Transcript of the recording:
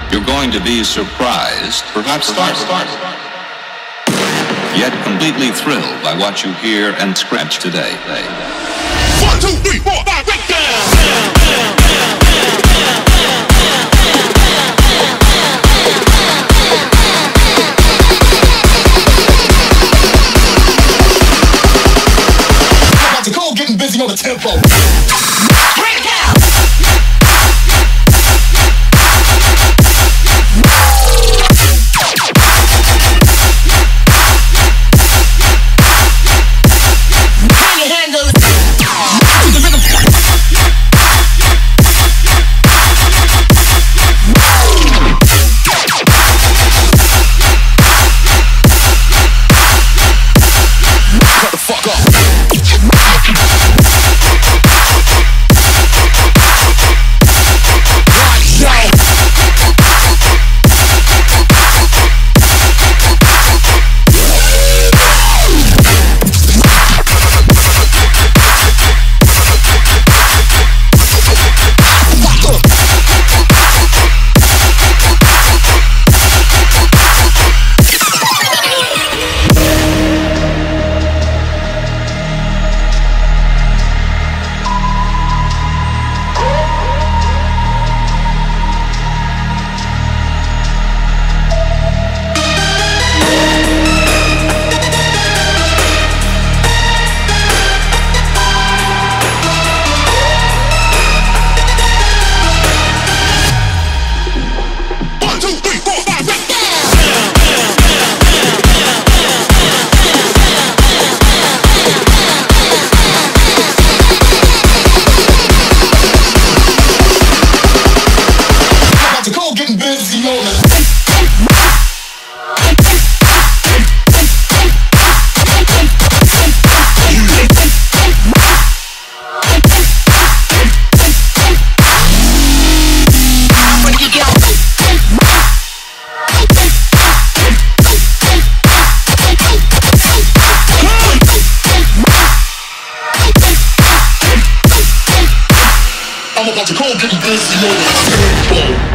You're going to be surprised, perhaps startled, yet completely thrilled by what you hear and scratch today. 1, 2, 3, 4, 5, break down! Getting busy on the tempo. Break it down. Bring your handles to the rhythm. Shut the fuck up. I'm about to go get busy on the tempo.